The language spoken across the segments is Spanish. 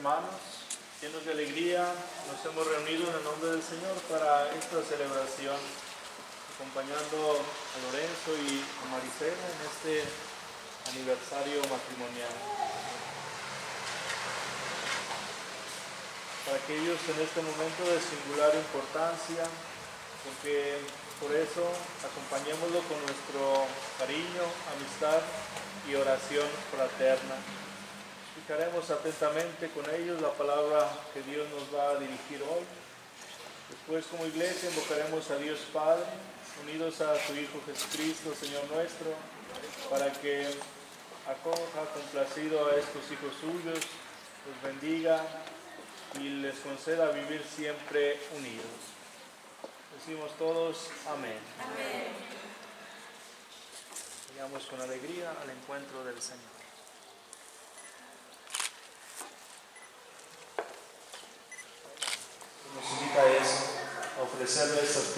hermanos, llenos de alegría, nos hemos reunido en el nombre del Señor para esta celebración, acompañando a Lorenzo y a Maricela en este aniversario matrimonial. Para que ellos en este momento de singular importancia, porque por eso acompañémoslo con nuestro cariño, amistad y oración fraterna. Escucharemos atentamente con ellos la palabra que Dios nos va a dirigir hoy. Después, como iglesia, invocaremos a Dios Padre, unidos a su Hijo Jesucristo, Señor nuestro, para que acoja complacido a estos hijos suyos, los bendiga y les conceda vivir siempre unidos. Decimos todos amén. Amén. Vayamos con alegría al encuentro del Señor. Nos invita a eso, a ofrecerle estas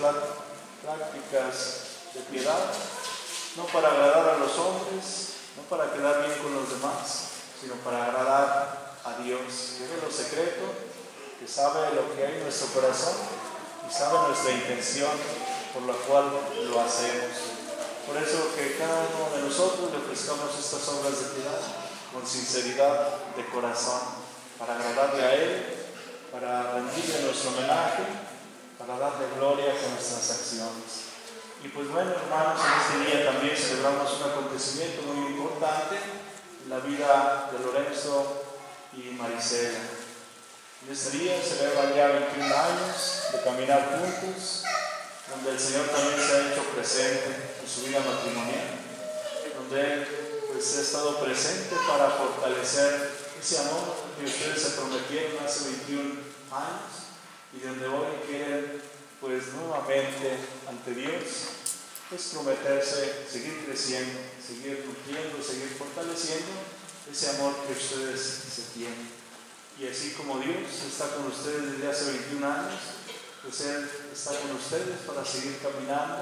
prácticas de piedad, no para agradar a los hombres, no para quedar bien con los demás, sino para agradar a Dios, que ve lo secreto, que sabe lo que hay en nuestro corazón y sabe nuestra intención por la cual lo hacemos. Por eso que cada uno de nosotros le ofrezcamos estas obras de piedad con sinceridad de corazón, para agradarle a Él, para rendirle nuestro homenaje, para darle gloria con nuestras acciones. Y pues bueno, hermanos, en este día también celebramos un acontecimiento muy importante en la vida de Lorenzo y Maricela. En este día celebran ya 21 años de caminar juntos, donde el Señor también se ha hecho presente en su vida matrimonial, donde Él pues ha estado presente para fortalecer ese amor que ustedes se prometieron hace 21 años y donde hoy quieren pues nuevamente ante Dios pues prometerse seguir creciendo, seguir nutriendo, seguir fortaleciendo ese amor que ustedes se tienen. Y así como Dios está con ustedes desde hace 21 años, pues Él está con ustedes para seguir caminando,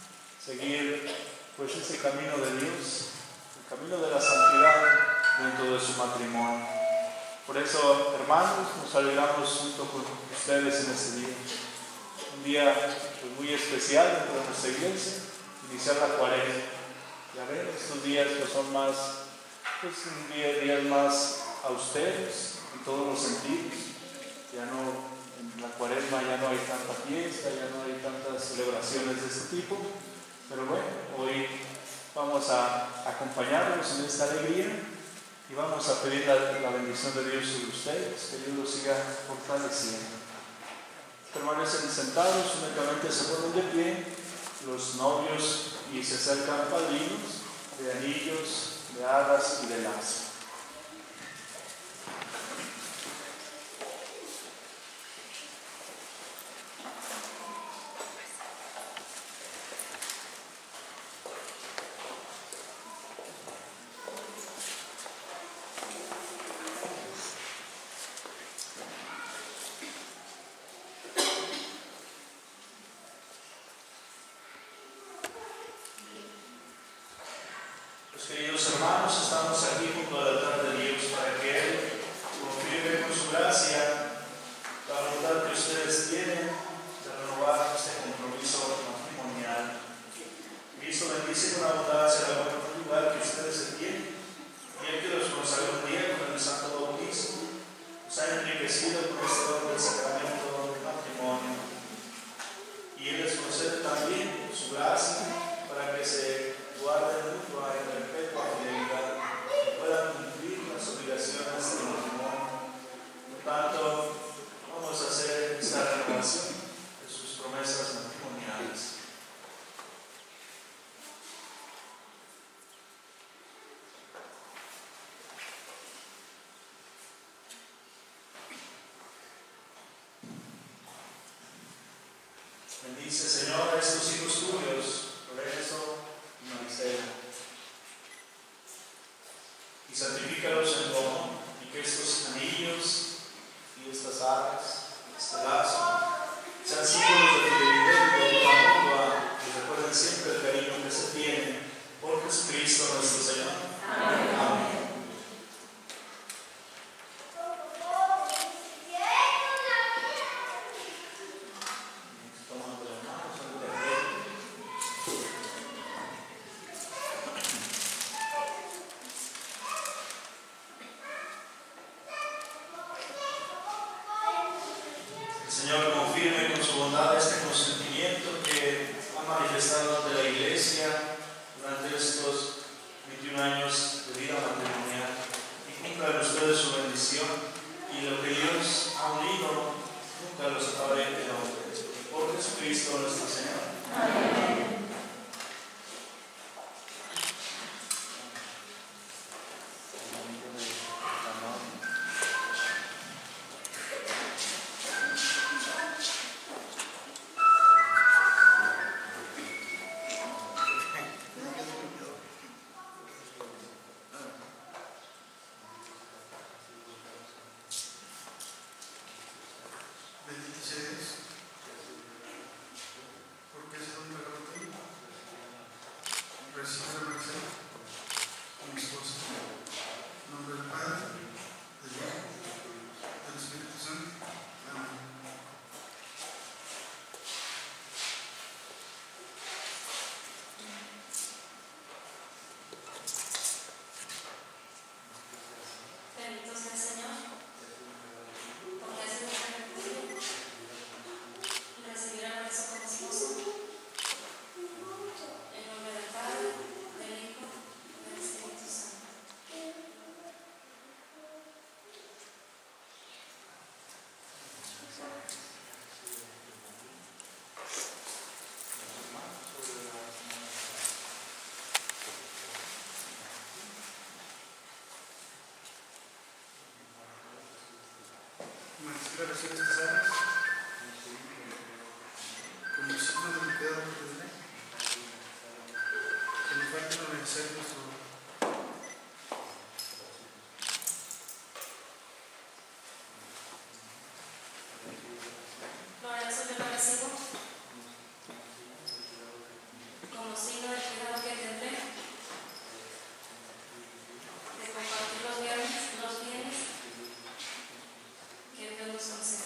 seguir pues ese camino de Dios, el camino de la santidad dentro de su matrimonio. Por eso, hermanos, nos alegramos junto con ustedes en este día. Un día pues, muy especial dentro de nuestra iglesia, iniciar la cuaresma. Ya ven, estos días pues, son más, pues, días más austeros en todos los sentidos. Ya no, en la cuaresma ya no hay tanta fiesta, ya no hay tantas celebraciones de este tipo. Pero bueno, hoy vamos a acompañarlos en esta alegría y vamos a pedir la bendición de Dios sobre ustedes, que Dios los siga fortaleciendo. Permanecen sentados, únicamente se ponen de pie los novios y se acercan padrinos de anillos, de arras y de lazo. Queridos hermanos, estamos aquí junto al altar de Dios para que Él confirme con su gracia la voluntad que ustedes tienen de renovar este compromiso matrimonial. Cristo bendice con abundancia la buena voluntad que ustedes se tienen y Él que los consagró un día con el santo bautismo nos ha enriquecido con este don del sacramento del matrimonio. Y Él les concede también su gracia para que se guarden mutua y perpetua fidelidad y puedan cumplir las obligaciones del matrimonio. Por tanto, vamos a hacer esta renovación de sus promesas matrimoniales. Bendice, Señor, a estos hijos tuyos, Lorenzo y Maricela, y santifícalos en tu amor, y que estos anillos y estas arras, este lazo, sean símbolos de fidelidad y de ayuda mutua, y recuerden siempre el cariño que se tiene por Jesucristo nuestro Señor. Amén. Amén. iglesia durante estos 21 años de vida matrimonial. Y cumplan ustedes su bendición. Y lo que Dios ha unido, nunca lo separe de hombre. Por Jesucristo nuestro Señor. Amén. Relaciones casadas como signo de mi cuidado que tendré, que no falte lo necesario en su Lorenzo, yo lo recibo como signo del cuidado que tendré de compartir los bienes que Dios nos concede.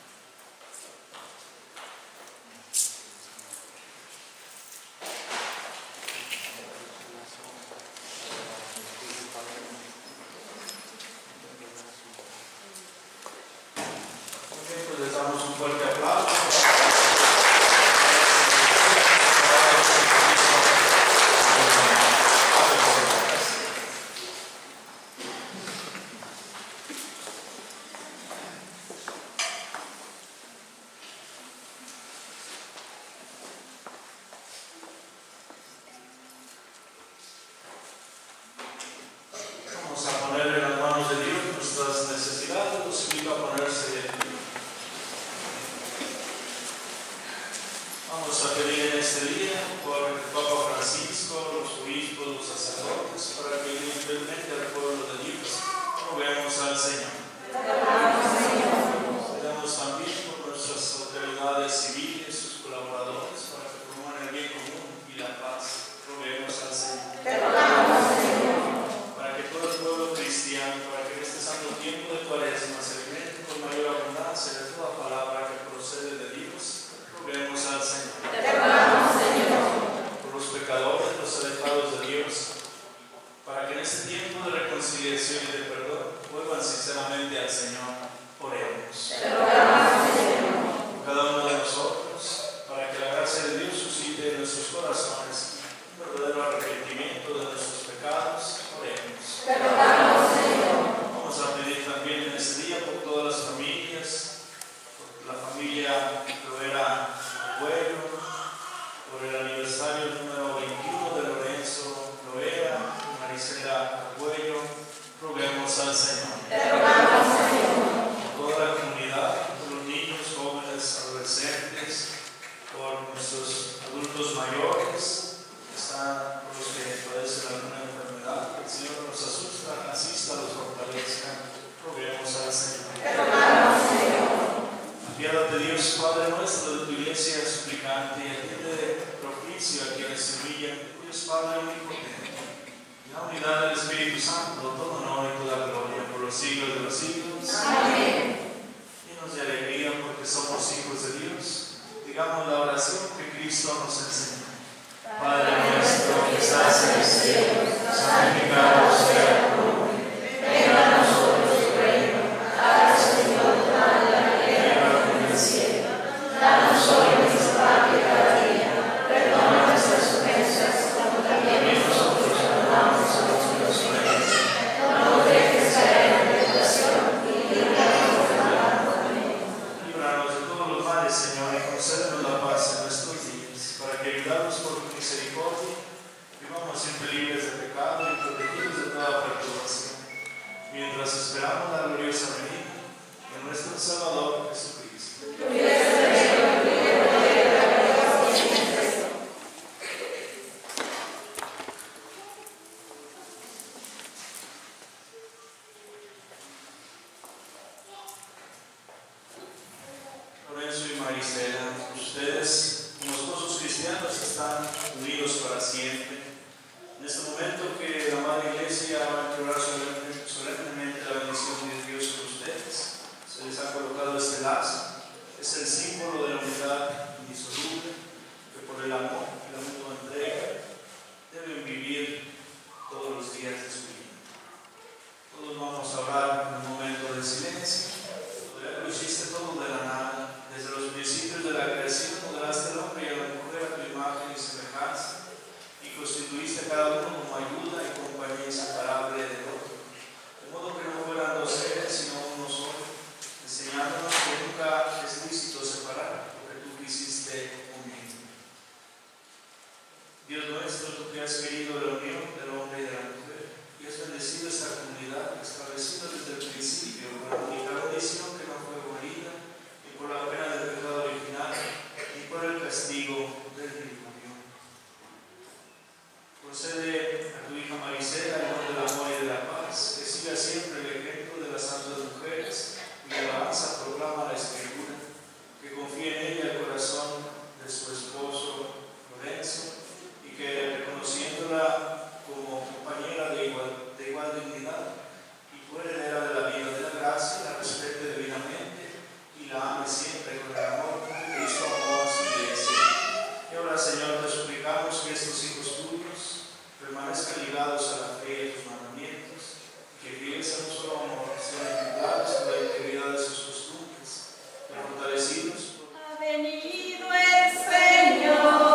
Pues les damos un fuerte aplauso. Vamos a poner en las manos de Dios nuestras necesidades. Los invito a ponerse de pie. Vamos a pedir en este día por el Papa Francisco, los obispos, los sacerdotes, para que libremente al pueblo de Dios roguemos al Señor. Pedimos también por nuestras autoridades civiles, sus colaboradores, para que promuevan el bien común y la paz. Roguemos al Señor. Para que todo el pueblo cristiano, para que en este santo tiempo de Cuaresma se alimente con mayor abundancia de toda palabra que procede de Dios, roguemos al Señor. Por los pecadores, los alejados de Dios, para que en este tiempo de reconciliación y de perdón vuelvan sinceramente al Señor, oremos. Por cada uno de nosotros, para que la gracia de Dios suscite en nuestros corazones un verdadero arrepentimiento de nuestros pecados, oremos. Vamos a pedir también en este día por todas las familias, por la familia Loera Abuelo, por el aniversario número 21 de Lorenzo Loera y Marisela Arguello, roguemos al Señor. Por toda la comunidad, por los niños, jóvenes, adolescentes, por nuestros adultos mayores, están por los que padecen alguna enfermedad, que el Señor nos asista, los fortalezca, roguemos al Señor. Apiádate, Dios, Padre nuestro, de tu iglesia suplicante, y atiende propicio a quienes se humillan, Dios Padre omnipotente. En la unidad del Espíritu Santo, todo honor y toda gloria por los siglos de los siglos. Amén. Llenos de alegría porque somos hijos de Dios, digamos la oración que Cristo nos enseñó. Padre nuestro que estás en el cielo, santificado sea tu nombre. Venga a nosotros tu reino. Hágase tu voluntad en la tierra como en el cielo. Danos hoy nuestro pan de cada día. Perdona nuestras ofensas pídanos por tu misericordia, vivamos siempre libres de pecado y protegidos de toda perturbación, mientras esperamos la gloriosa venida de nuestro Salvador Jesucristo. Lorenzo y Marisela, ustedes como esposos cristianos están unidos para siempre. En este momento que la Madre Iglesia va a entregar solemnemente la bendición de Dios sobre ustedes, se les ha colocado este lazo. Es el símbolo de la unidad indisoluble que por el amor y la mutua entrega deben vivir todos los días de su vida. Todos vamos a hablar en un momento de silencio. Lo hiciste todo de la nada. Desde los principios de la creación modelaste al hombre y a la mujer a tu imagen y semejanza, y constituiste a cada uno como ayuda y compañía inseparable del otro, de modo que no fueran dos seres sino uno solo, enseñándonos que nunca es lícito separar lo que tú quisiste unir. Dios nuestro, tú que has querido la unión del hombre y de la mujer, y has bendecido esta comunidad, establecido desde el principio con la única bendición que no fue abolida ni por la pena del pecado original, ni por el castigo del diluvio. Concede a tu hija Marisela el don del amor y de la paz, que siga siempre el ejemplo de las santas mujeres, y alabanza proclama la Escritura, que confíe en ella el corazón de su esposo Lorenzo, y que reconociéndola como compañera de igual dignidad y coheredera de la vida de la gracia, la respete debidamente y la ame siempre con el amor que Cristo amó a su iglesia. Y ahora, Señor, te suplicamos que estos hijos tuyos permanezcan ligados a la fe y a tus mandamientos, y que fieles a un solo amor sean ejemplares con la integridad de sus costumbres, y fortalecidos por... Ha venido el Señor.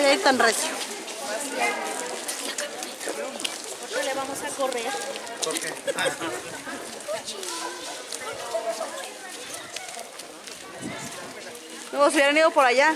vaya a ir tan recio. Nosotros le vamos a correr. ¿Por qué? No, se hubieran ido por allá.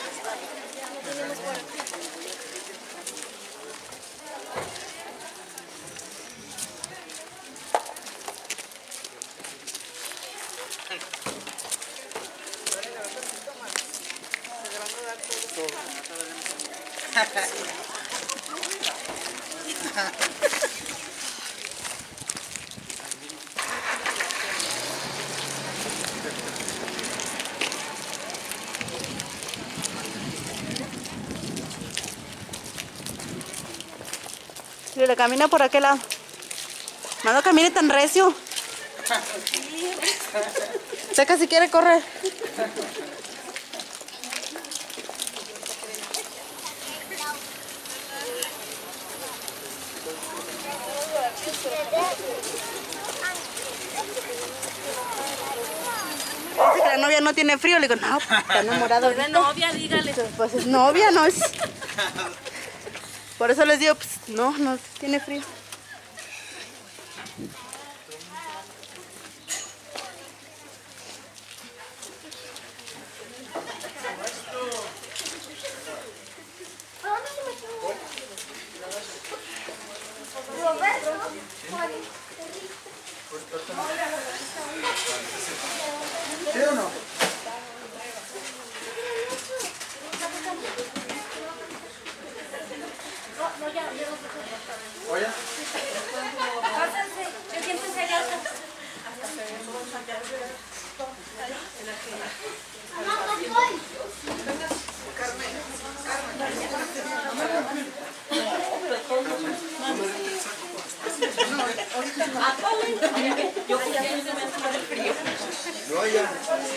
Y le camina por aquel lado. No camine tan recio. Seca si quiere correr. Dice que la novia no tiene frío. Le digo, no, está enamorado. Es de novia, dígale. Pues es novia, no es. Por eso les digo, pues no, no tiene frío. ¿Sí o no? ¿Oye? Pásense, siéntense allá. No, ya.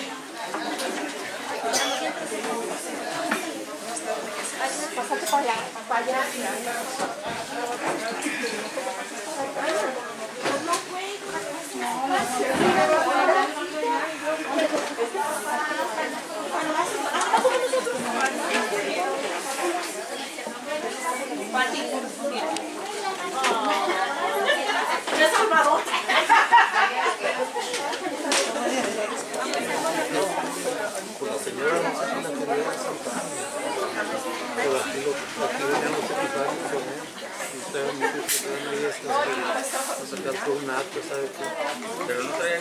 Pero no traían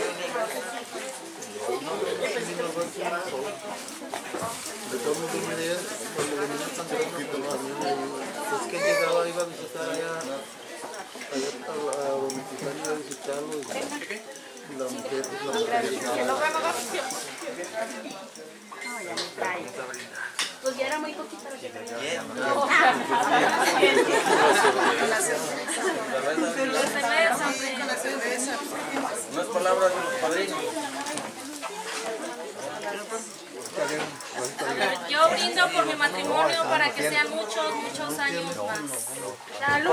De todos modos, me dio, cuando venía tan poquito, es que llegaba, iba a visitar allá a Dominicana, iba a visitarlo y la mujer, pues la mujer Pues ya era muy poquito lo que traía. unas palabras de los padrinos. Yo brindo por mi matrimonio para que sean muchos, muchos años más. ¡Salud!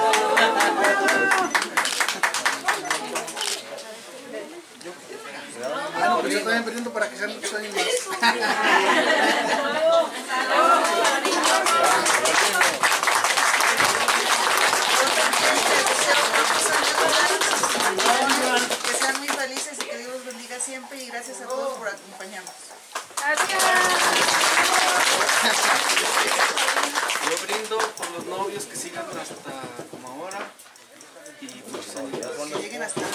Yo también pidiendo para que sean muchos años más. Que sean muy felices y que Dios los bendiga siempre y gracias a todos por acompañarnos. Yo brindo por los novios que sigan hasta como ahora y muchos años más. Que lleguen hasta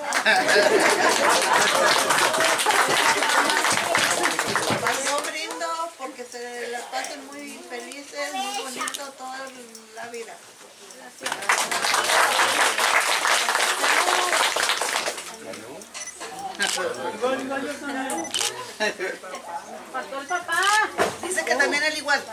Yo brindo porque se la pasen muy felices, muy bonito toda la vida. Faltó el papá. Dice que también él igual.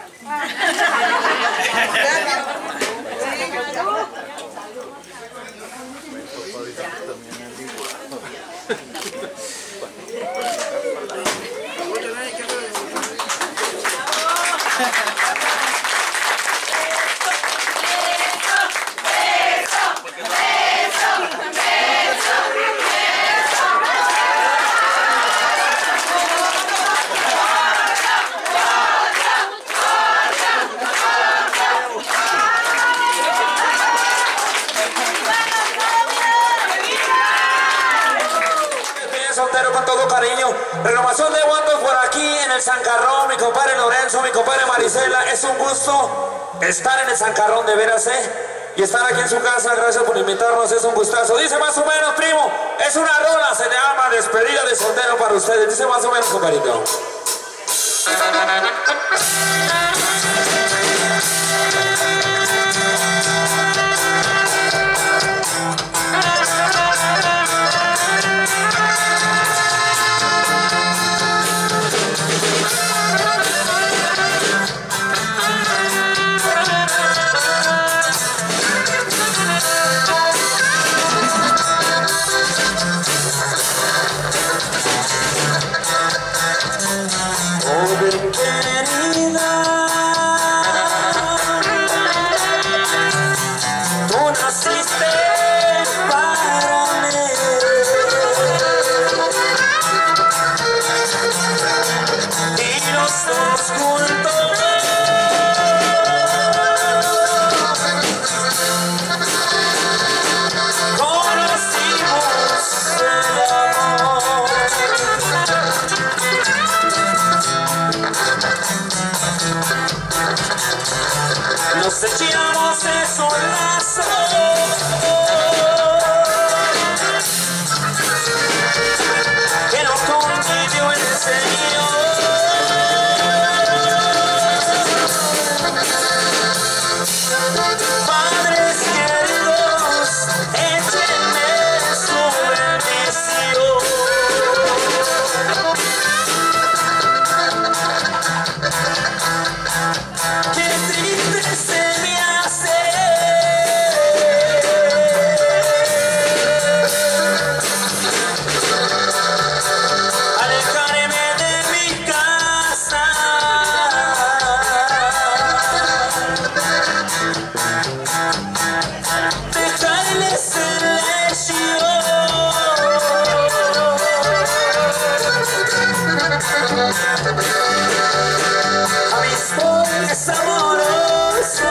en el Sancarrón, mi compadre Lorenzo, mi compadre Marisela. Es un gusto estar en el Sancarrón, de veras, y estar aquí en su casa. Gracias por invitarnos, es un gustazo. Dice más o menos, primo, es una rola, se llama Despedida de Soltero para ustedes. Dice más o menos, compadrito. Nos echamos esos lazos que nos convivió el Señor. Padres queridos, échenme su bendición. Qué triste se me hace alejarme de mi casa, dejarle silencio a mis pobres amorosos,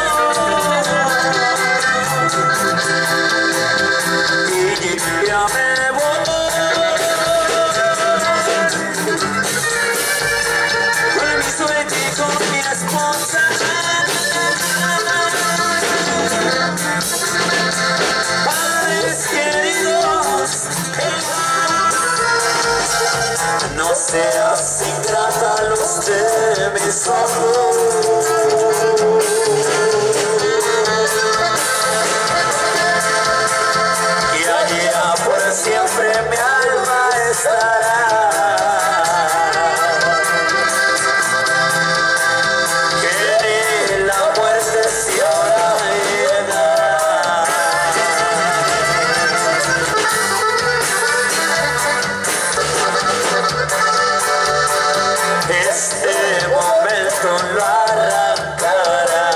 y ya me voy con mi suerte y con mi esposa. Padres queridos, no seas ingrata a los de mis ojos. Y allá por siempre mi alma estará. Que ni la muerte se ahora llega. Este momento lo arrancará.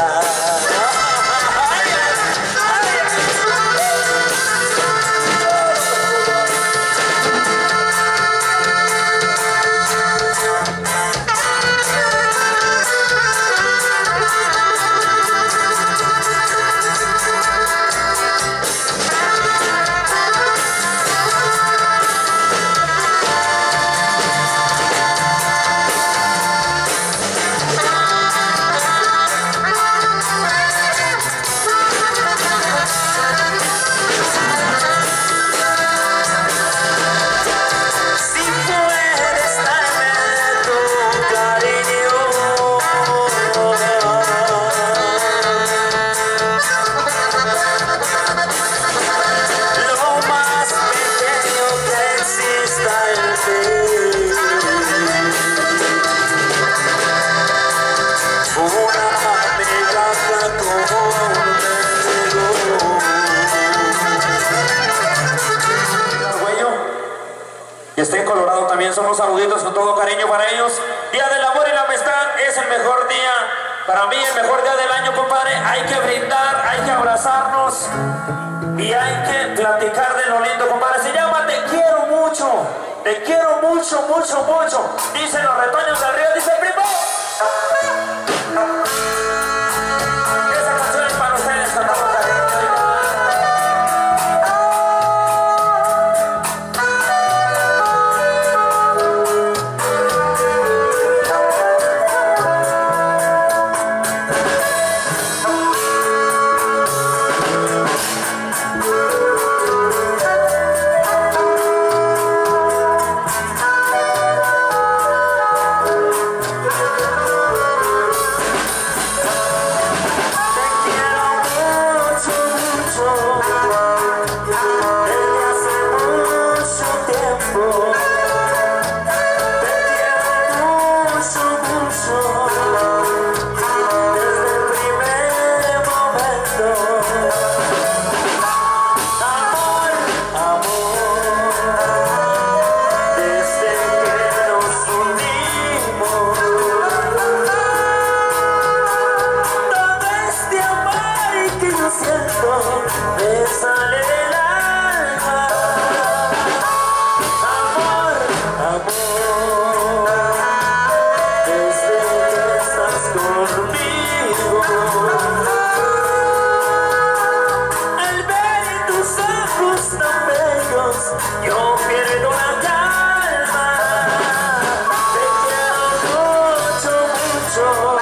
Si puedes darme tu cariño, lo más pequeño que exista en ti, una migaja como un mendigo. Y está en Colorado también, somos saluditos con todo cariño para ellos. Día del amor y la amistad es el mejor día, para mí el mejor día del año, compadre. Hay que brindar, hay que abrazarnos y hay que platicar de lo lindo, compadre. Se llama Te quiero mucho, te quiero mucho, mucho, mucho. Dicen los retoños del río, dice el primo. Esa canción es para ustedes, con todo cariño. siento me sale del alma. Amor, amor, desde que estás conmigo, al ver tus ojos tan bellos, yo pierdo la calma. Te quiero mucho, mucho.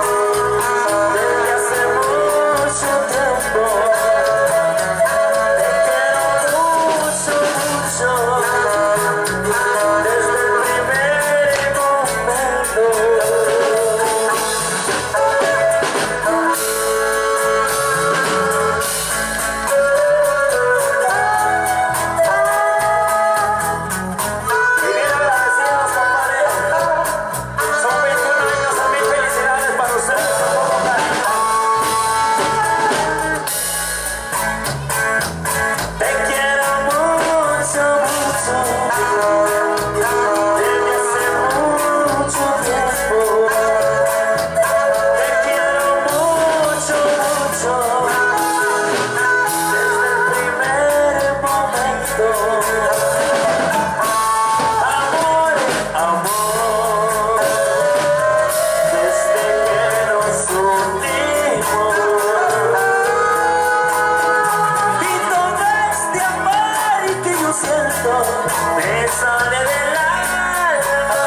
Me sale del alma.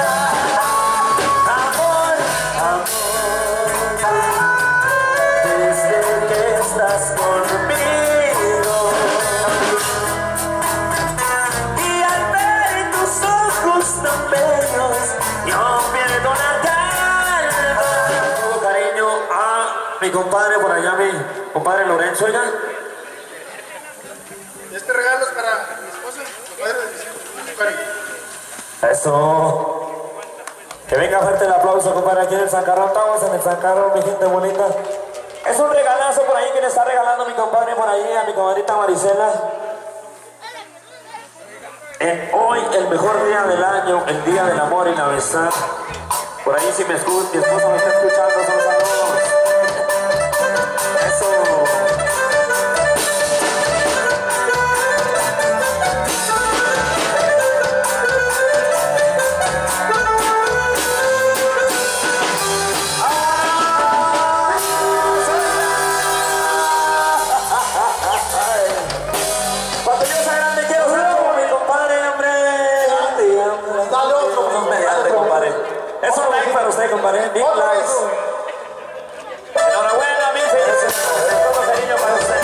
Amor, amor, desde que estás conmigo, y al ver tus ojos tan bellos, yo pierdo la calma. Todo cariño a mi compadre por allá, mi compadre Lorenzo, ya. Este regalo es para mi esposa, mi padre. Eso. Que venga fuerte el aplauso, compadre, aquí en el Sancarrón. Estamos en el Sancarrón, mi gente bonita. Es un regalazo por ahí que le está regalando mi compadre por ahí, a mi comadrita Marisela. Hoy, el mejor día del año, el día del amor y la amistad. Por ahí, si mi esposa me está escuchando, son saludos. Eso. Es un like para usted, compadre. Big likes. Enhorabuena, mi felicidades. Todo cariño para usted.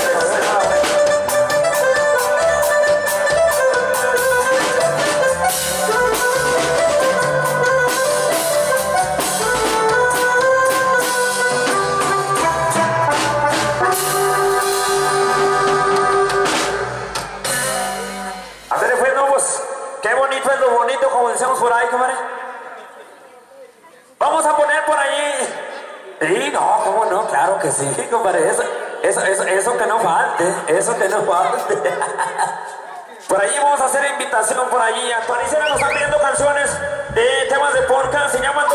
A ver, pues, no, pues, qué bonito es lo bonito, como decíamos por ahí, compadre. Vamos a poner por allí. Sí, no, cómo no, claro que sí, compadre. Eso que no falte, eso que no falte. Por allí vamos a hacer invitación por allí. Actualicen, nos están pidiendo canciones de temas de porca. Se llaman.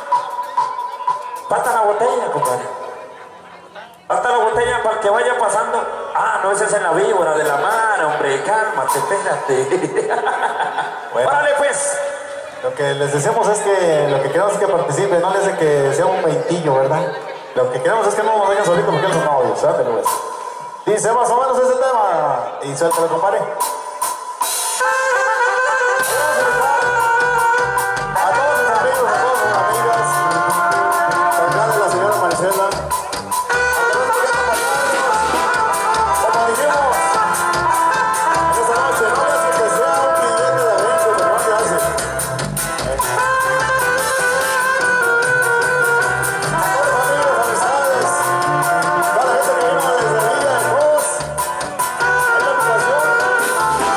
Falta la botella, compadre. Falta la botella para que vaya pasando. Ah, no, esa es en la víbora de la mar, hombre. Cálmate, espérate. Bueno. Órale, pues. Lo que les decimos es que lo que queremos es que participen, no les de que sea un veintillo, ¿verdad? Lo que queremos es que no nos vengan solitos porque ellos son novios, suéltelo, pues. Dice más o menos ese tema. Y suéltelo, compadre. A todos sus amigos, a todas sus amigas, a la señora Marisela. Como dijimos, esta noche no es que sea un billete de rico, pero no se hace. Cada vez que viene desde Villa del Cruz, hay la invitación.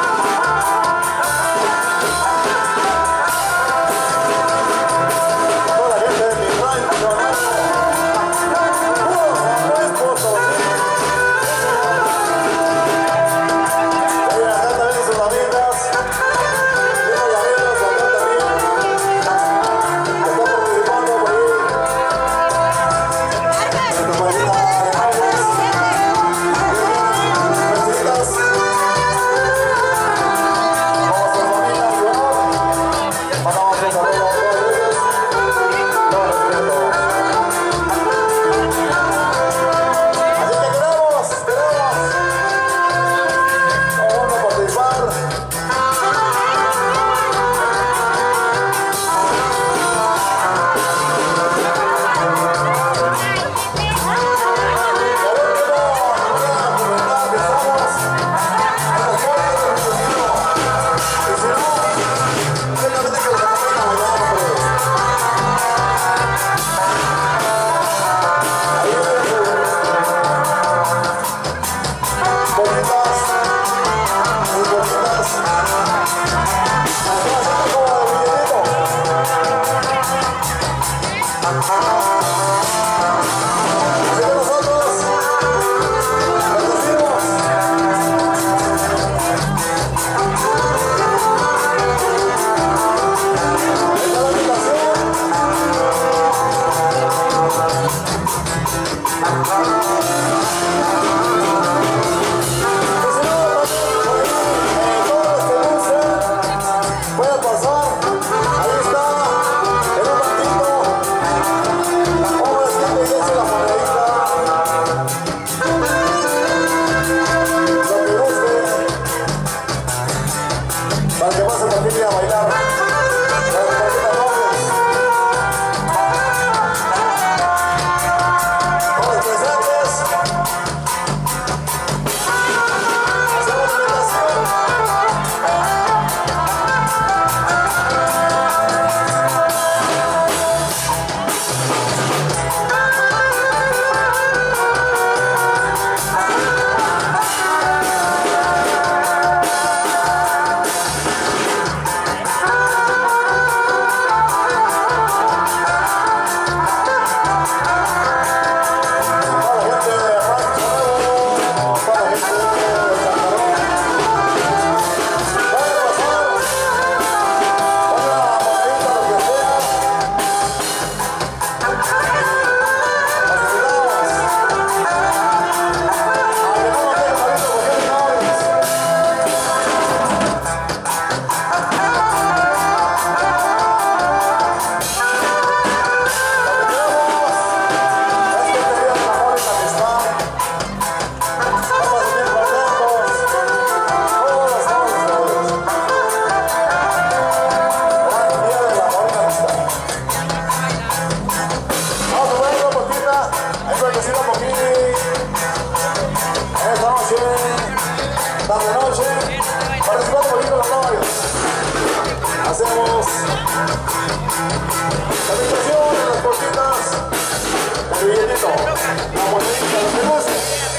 La invitación en las cortinas. El billetito. La monedita, lo que guste.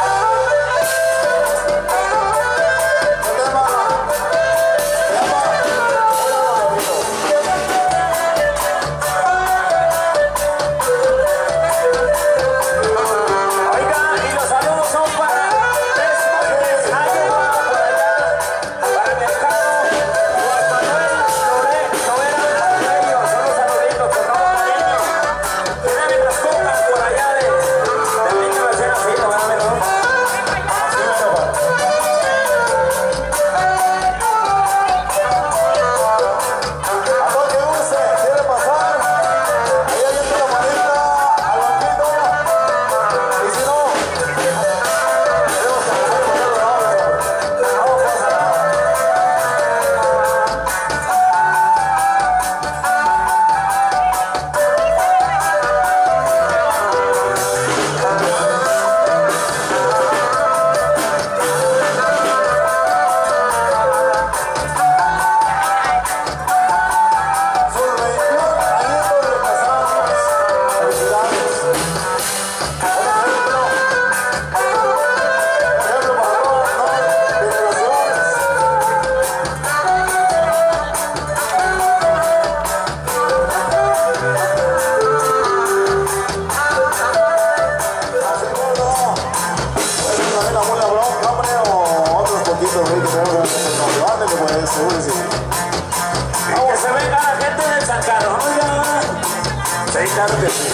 Que se venga la gente del San Carlos, ¿no? Sí, claro que sí.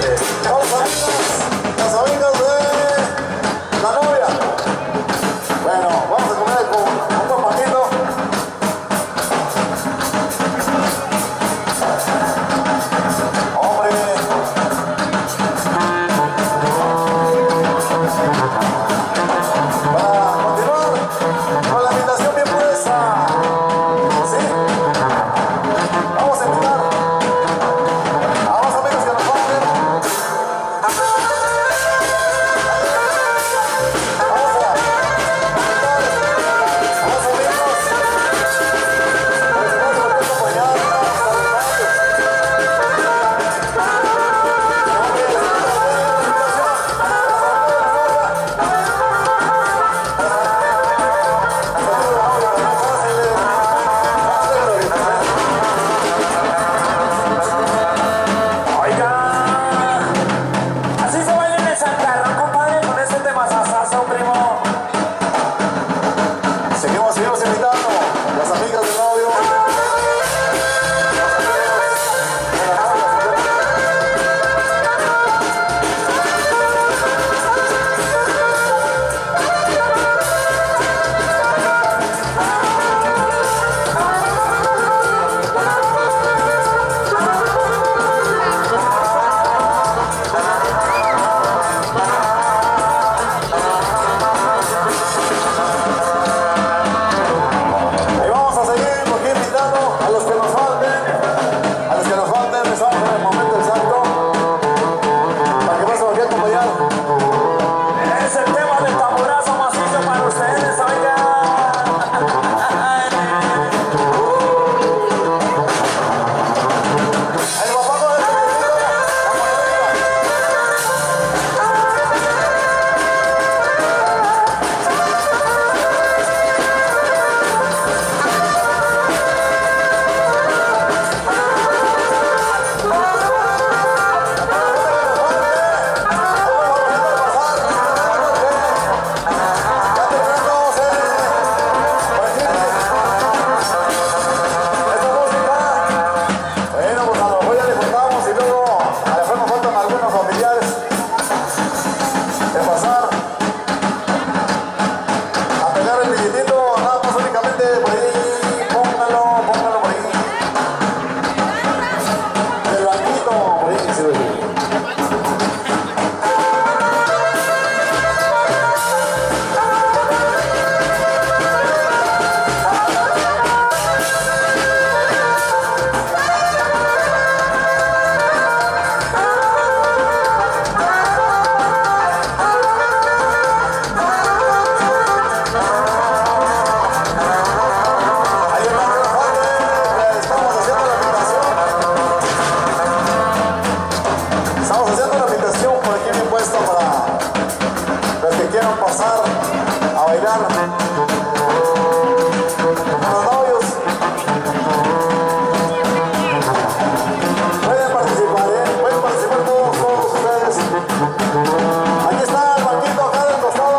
Las amigas de la novia. Bueno, vamos a comer con un buen panito. Hombre. Para continuar con la invitación bien puesta. ¿Sí? Vamos a invitar a los amigos que nos van a ver. bailar con los novios. Pueden participar, pueden participar todos ustedes. Aquí está el banquito acá del costado.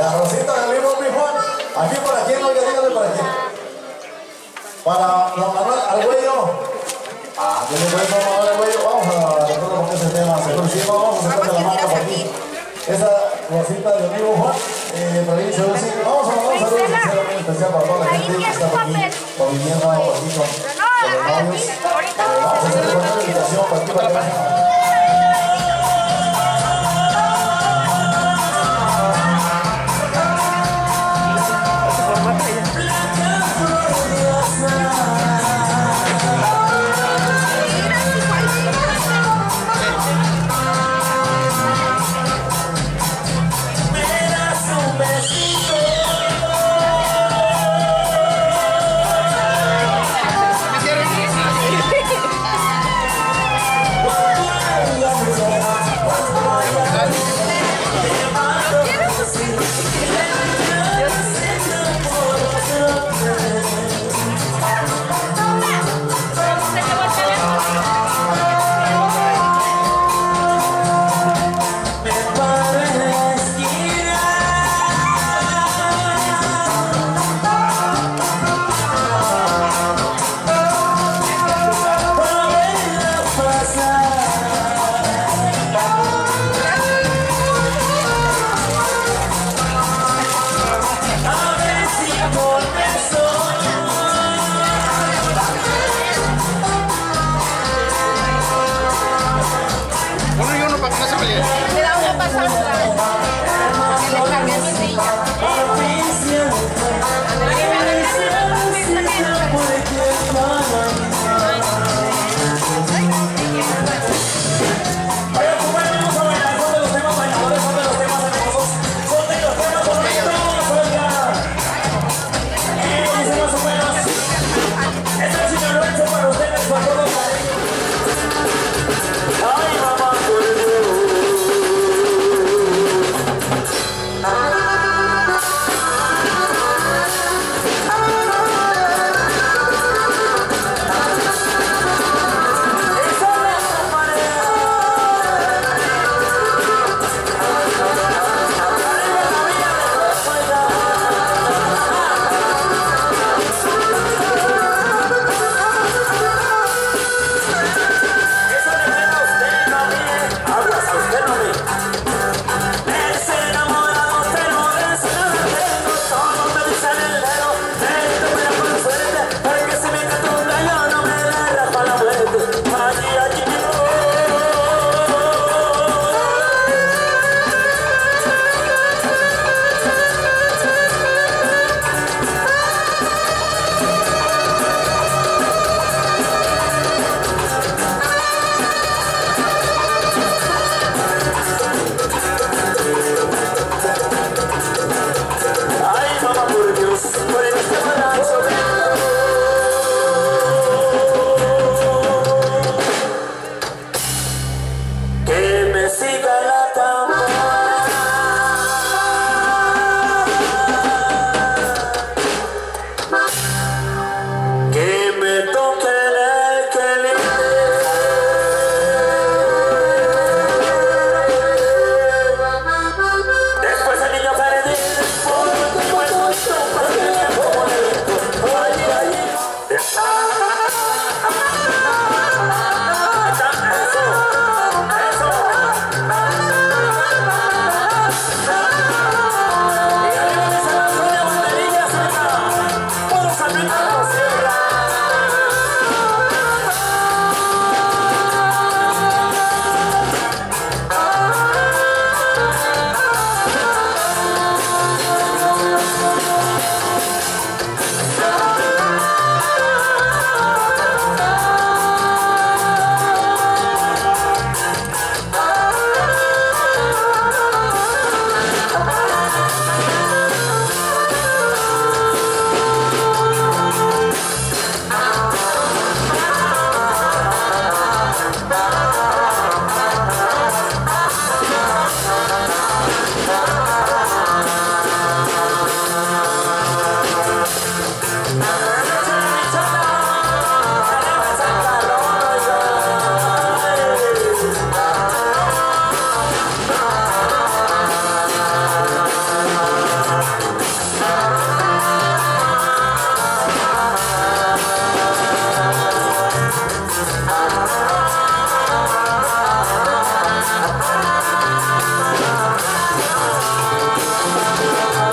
La rosita del libro, mi Juan. Aquí para quién, oiga, dígame para quién. Para don Manuel Arguello. Tiene buen don Manuel Arguello. Vamos a recordar porque ese tema se consigue. Vamos a sacarle la mano por aquí. Esa rosita del amigo Juan. Provincia de Lucía. Vamos a mandar un saludo sincero, muy especial para toda la gente que está por aquí, conviviendo por aquí con los novios. Vamos a hacer una invitación para aquí para que vayan.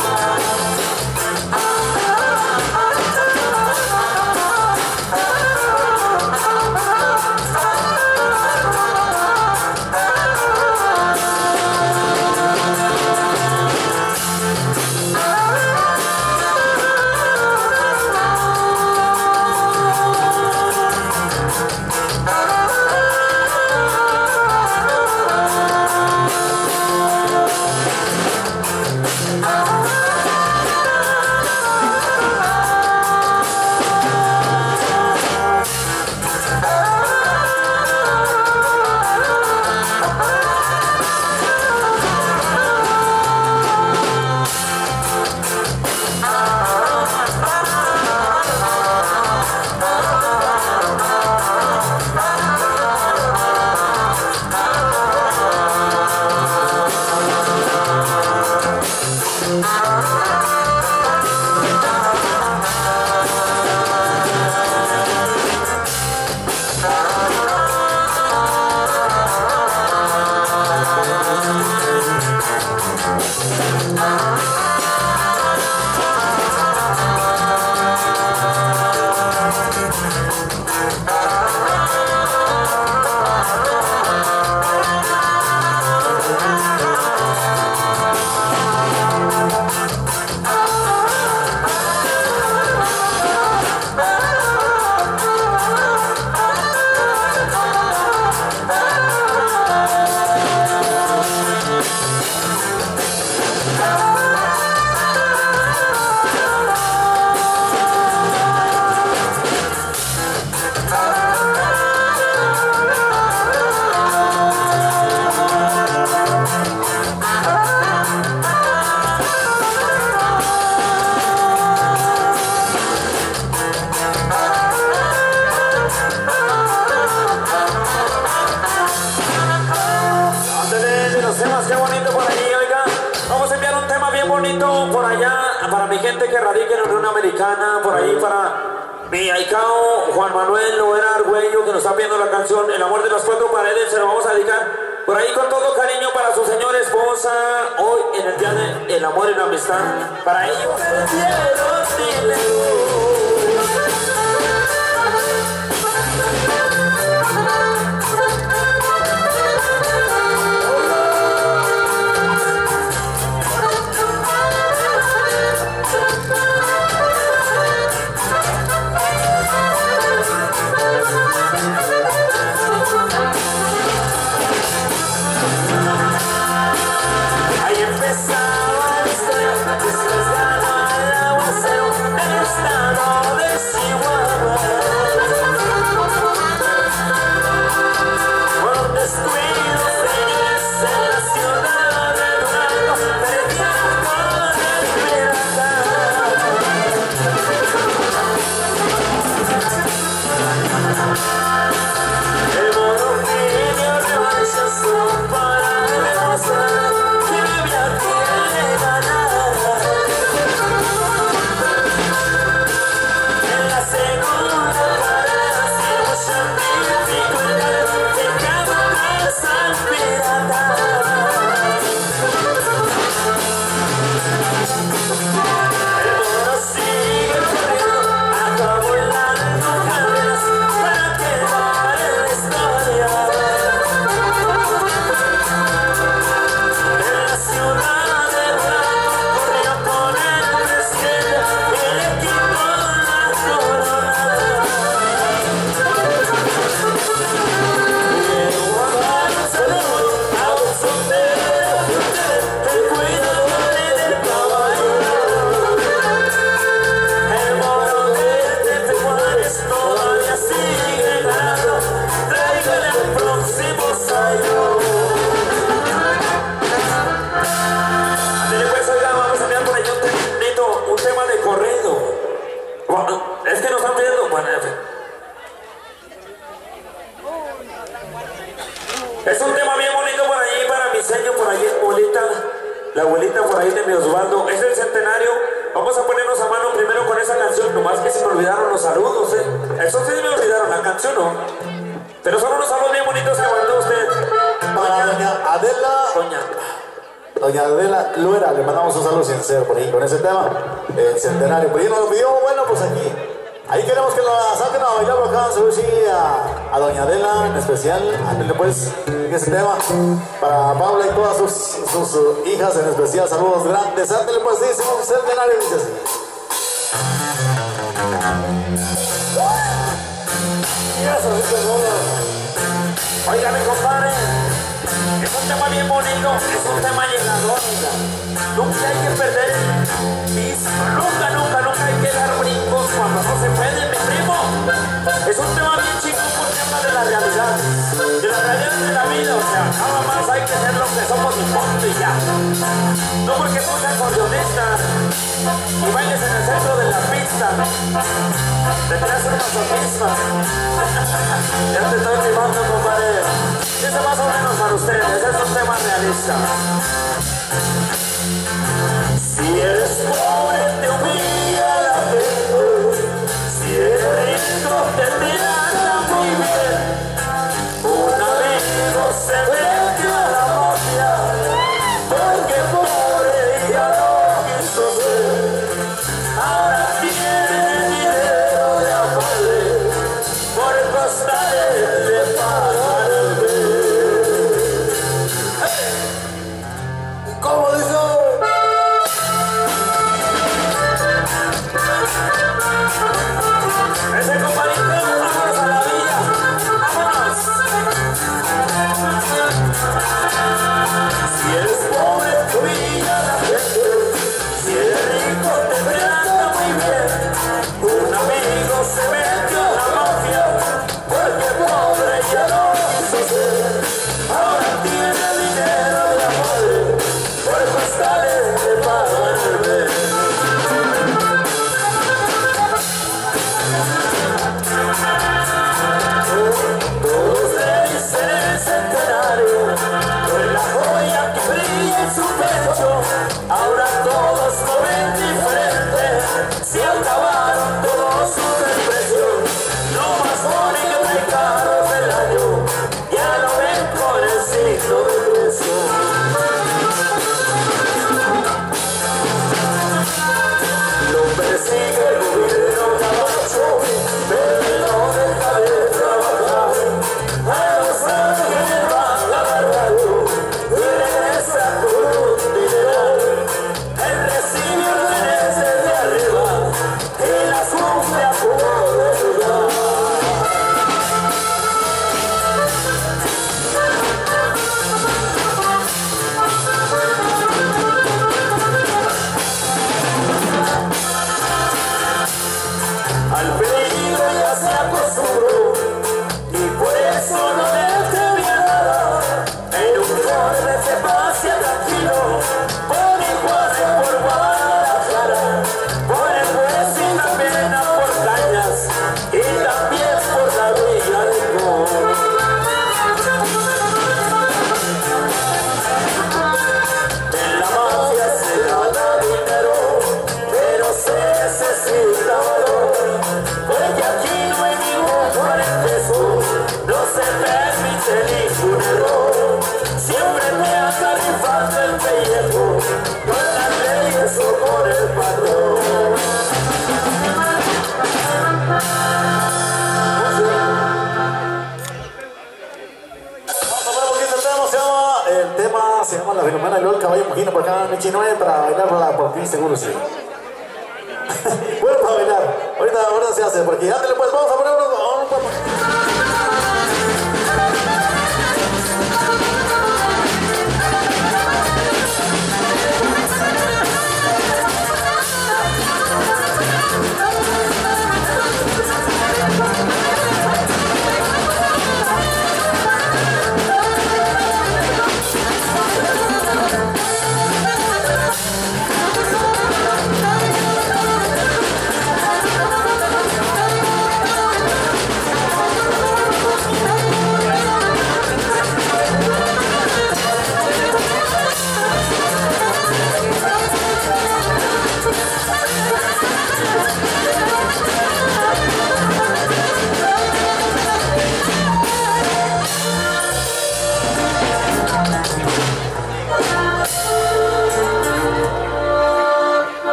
Que radica en la Unión Americana, por ahí para mi Aicao, Juan Manuel Loera Argüello, que nos está pidiendo la canción El amor de las cuatro paredes, se lo vamos a dedicar por ahí con todo cariño para su señora esposa, hoy en el día del amor y la amistad, para ellos. Es un tema bien bonito por ahí para mi señor, por ahí la abuelita por ahí de mi Osvaldo. Es el centenario. Vamos a ponernos a mano primero con esa canción, nomás que se me olvidaron los saludos, Eso sí me olvidaron, la canción no. Pero son unos saludos bien bonitos que mandó usted. Para doña Adela. Doña doña Adela Luera, le mandamos un saludo sincero por ahí con ese tema, el centenario. Por ahí nos lo pidió, bueno, pues aquí. Ahí queremos que lo saquen a bailar acá, sí, a doña Adela en especial, ándale pues, ese tema, para Paula y todas sus hijas en especial, saludos grandes, ándale pues, dice un centenario, dice así. Oiga, mi compadre, es un tema bien bonito, es un tema llegador, oiga. Nunca hay que perder el piso, nunca hay que dar brincos cuando no se puede, mi primo. Es un tema bien chico porque habla de la realidad de la vida, o sea, nada más hay que ser lo que somos y punto y ya. No porque tú seas acordeonista y bailes en el centro de la pista, te creas un masoquista. Ya te estoy animando, compadre. Dice más o menos para ustedes, es un tema realista. Si eres pobre te humilla la gente, si eres rico te trata muy bien. Un amigo se metió a la mafia porque pobre ya no quiso ser. Ahora tiene dinero de amores por costales de pagar el bien. ¿Cómo dice? Ese compadrito, vámonos a la villa, vámonos. Si eres pobre, te humilla la gente, si eres rico, te trata muy bien. Un amigo se metió a la mafia, porque pobre ya no quiso ser. Ahora tiene dinero de amor, por costales de pagar el bien. Todos le dicen el centenario, fue la joya que brilla en su pecho. Ahora todos lo ven diferente, se acabaron todos sus desprecios. Lo más bonito y caro del año, ya lo ven con el signo de precio. Lo persigue el gobierno gabacho, pero no deja de trabajar. A los ángeles va la radio y regresa con un dineral. Él recibe órdenes desde arriba y las cumple a como de lugar. Al peligro ya se acostumbró y por eso no le temía nada. En un corte se pasea tranquilo, por Iguala, por Guadalajara, por el juez y también por Cañas y también por la Villa de Coro. En la mafia se gana dinero, pero se necesita valor, porque aquí no hay ningún parentesco, no se permite ningún error. Siempre te ata rifando el pellejo, con las leyes o con el patrón. El tema se llama La Filomena y luego el caballo imagino por acá, Michi 9 para bailar por fin, seguro sí. Bueno, para bailar, ahorita se hace, porque ándale pues, vamos a poner unos.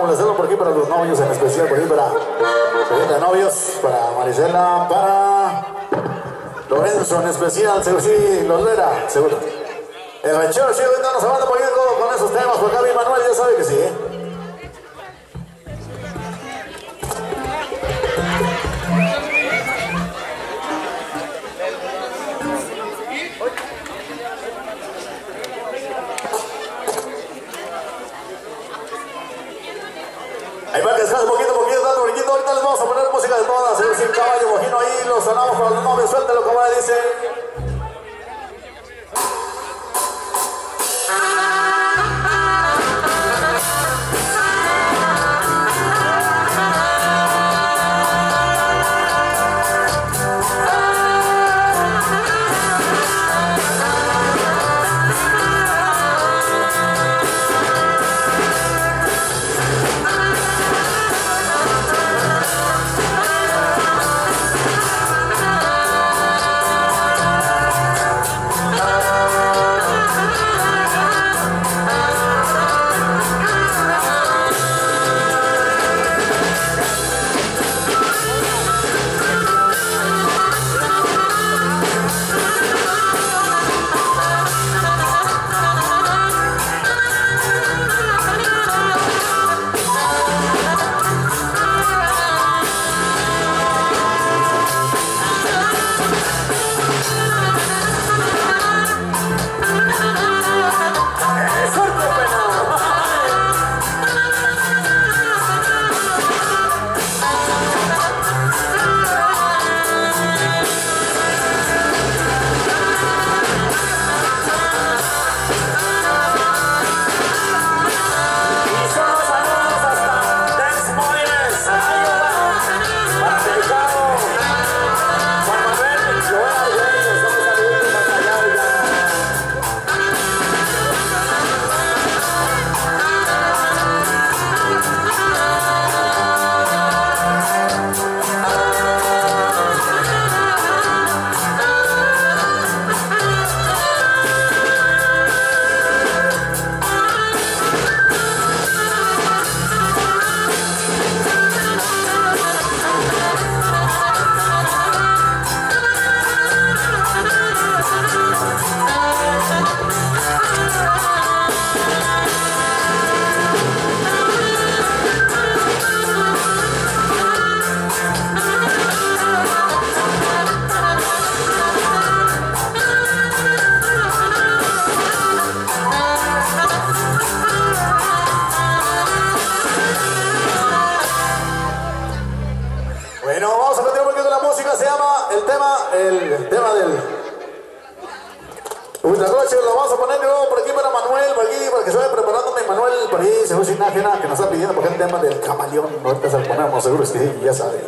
hacerlo por aquí para los novios, en especial por aquí para de novios, para Marisela, para Lorenzo en especial, seguro sí, los Lera, seguro. El ranchero chido, ahorita nos van a poner con esos temas, porque acá mi Manuel ya sabe que sí, ¿eh? Ahí va a descansar poquito, dando brinquito. Ahorita les vamos a poner música de todas. El sin caballo, bojino ahí, lo sonamos para los novios. Suéltalo, como le dice. El tema del Ultracoche lo vamos a poner luego por aquí para Manuel, por aquí, para que se vaya preparando Manuel, por ahí, según sin ajena, que nos está pidiendo por el tema del camaleón. Ahorita se lo ponemos, seguro que sí, ya sabe.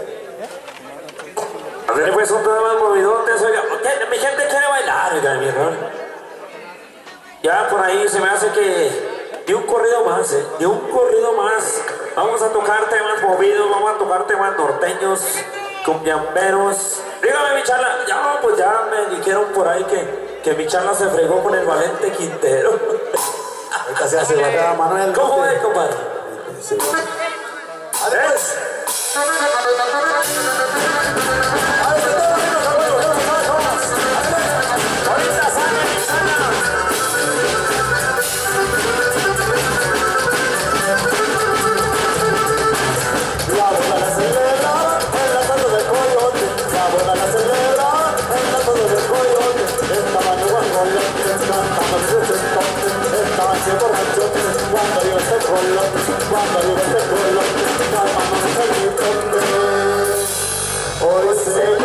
A ver, pues un tema más movidotes, oiga, mi gente quiere bailar, oiga, mi hermano. Ya por ahí se me hace que de un corrido más, de un corrido más. Vamos a tocar temas movidos, vamos a tocar temas norteños, cumbiamberos. Dígame, mi charla, ya, pues ya me dijeron por ahí que mi charla se fregó con el Valente Quintero. Ahorita se hace bacán, Manuel. ¿Cómo es, compadre? Sí. Adiós. Ahorita sale mi charla. La bola la celebra en la casa del coyote. La bola la celebra en la casa del coyote. Estaban guangolotes, cantaban sus entonces. Estaban siendo ranchotes cuando yo este colote. Cuando yo este colote, calmamos el bicote. Hoy se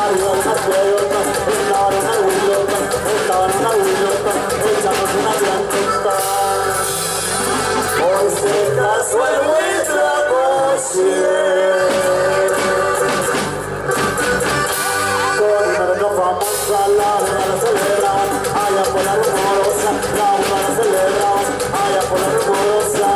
arriba de unas pelotas, estaban en una huilota, echándose una blanquita. Hoy se casó el Huitlacoche con una reina famosa, la boda la celebraban allá por la Rumorosa, la boda la celebraban allá por la Rumorosa.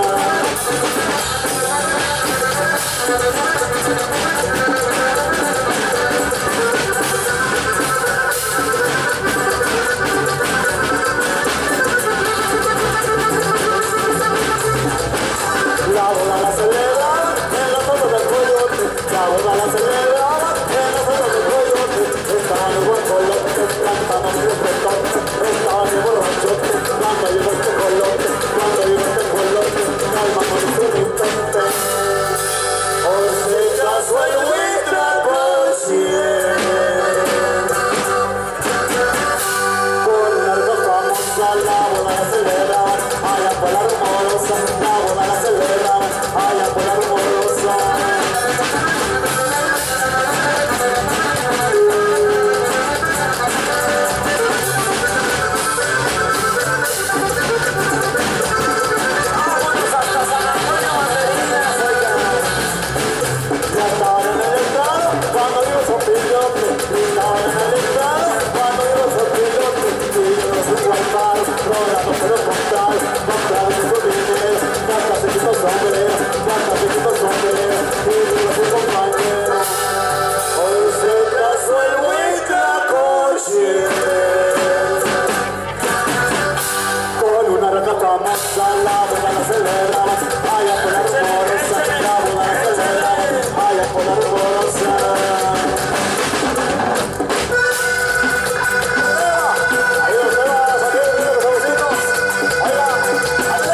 La boda la celebraban en la foto del coyote, la boda la celebraban en la foto del coyote. Estaban en buen colote, cantando medio pretote, estaban en borrachote, cuando llegó este colote, calmamos nuestro intente. Hoy se casó el Huitlacoche con una arca famosa, la boda la celebraban allá por la Rumorosa, la boda la celebraban allá por la Rumorosa. Ya estaban en el estrado cuando vio su pilote, estaban en el estrado cuando vio su pilote, y ellos su guayparo, rodando pero compraron su dinero, gasta chiquitos sombreros, y ellos su compañero. Hoy se casó el Huitlacoche con una raca famosa, la boda la celebraban allá por la Rumorosa, la boda la celebraban allá por la Rumorosa. Ahí los temas, aquí los jovencitos, ahí va, ¡ándale!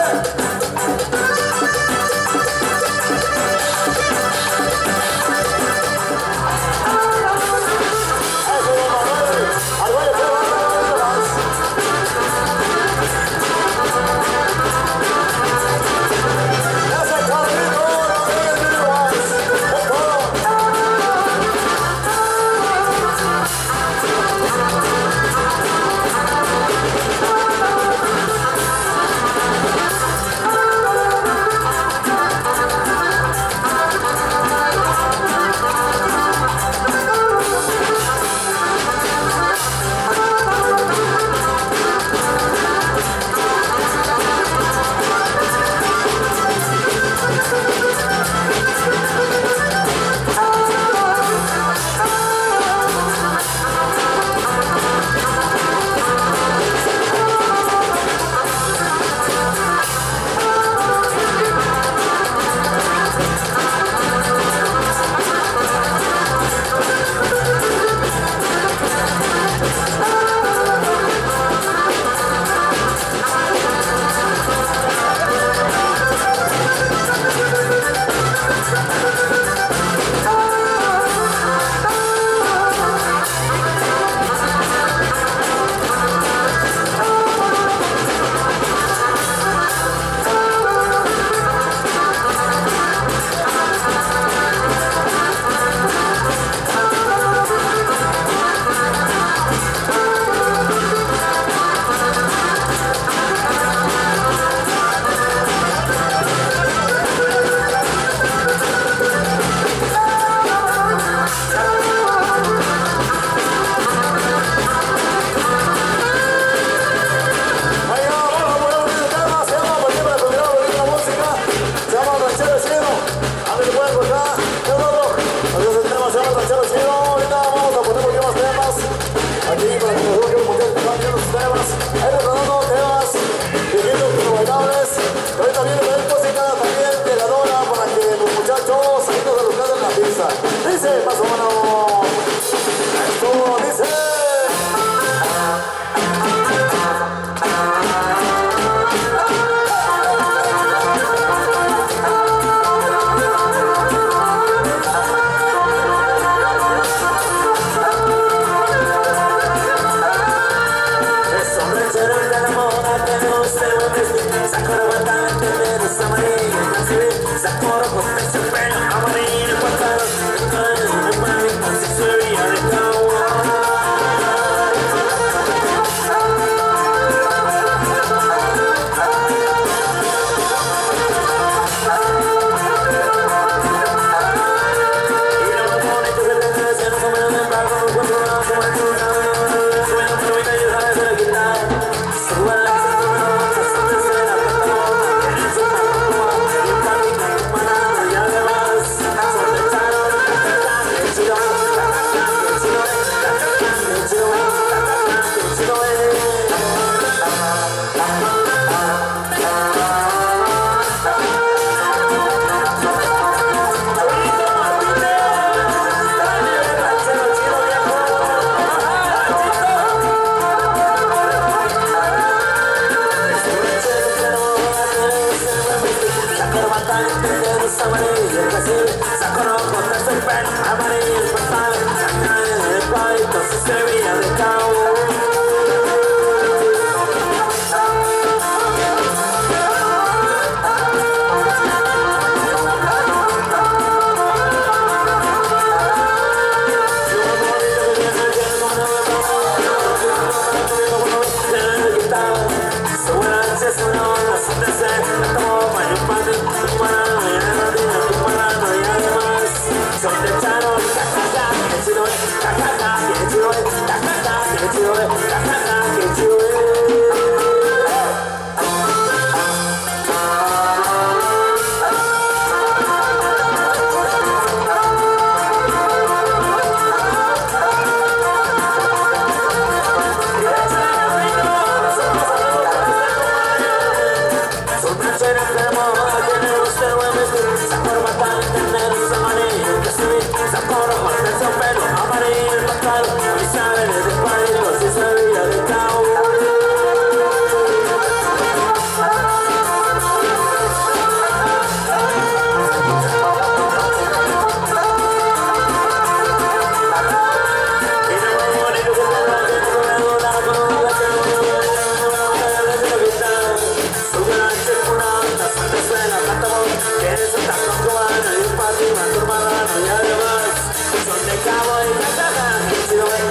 Eso es Manuel, Arguello, ¿qué va? ¡Ese cabrito! Dice, más o menos, esto dice. Sakura, tenderos amarillos, el casil, saco rojo, texto el pelo, amarillo, el pantalón, saca en el cuadrito, se servía de cabo. Son de cabo y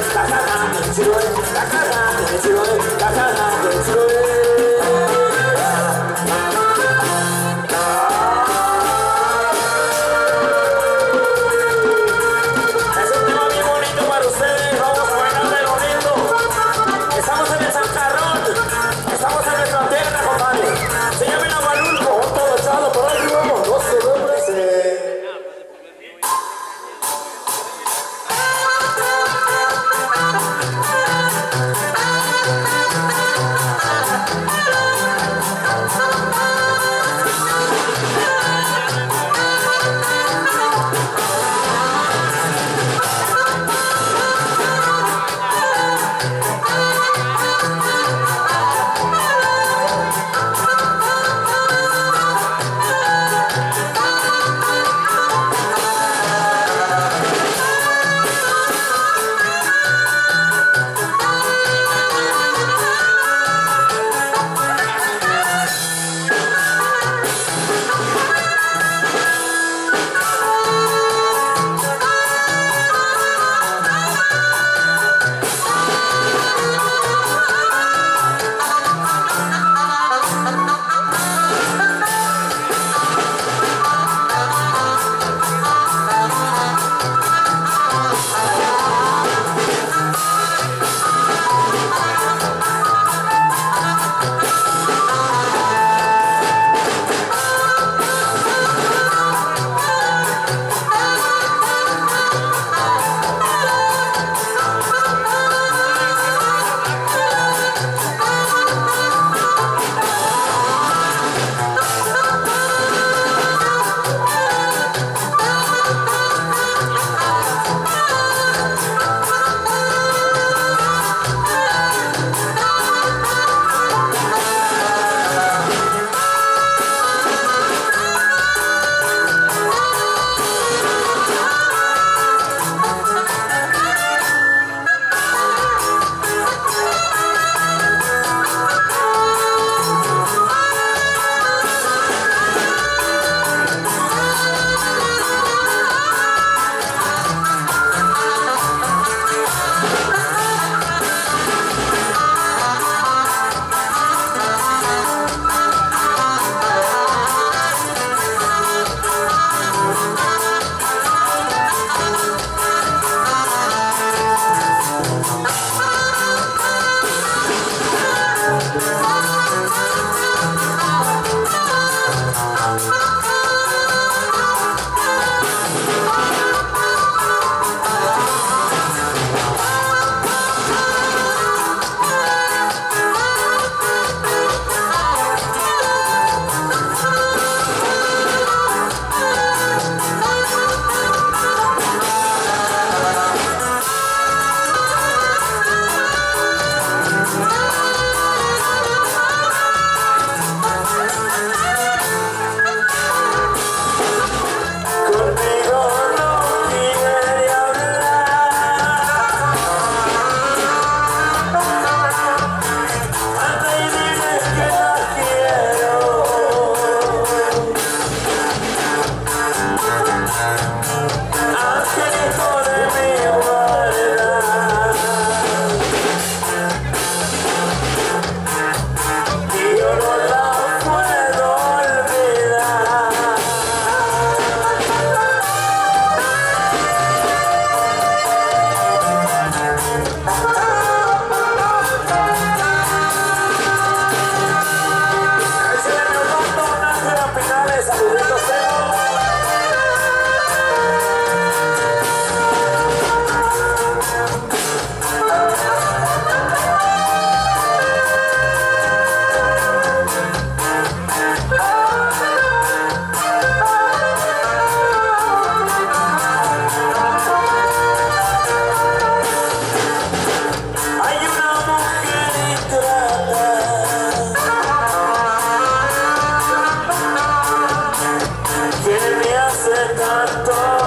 hace tanto.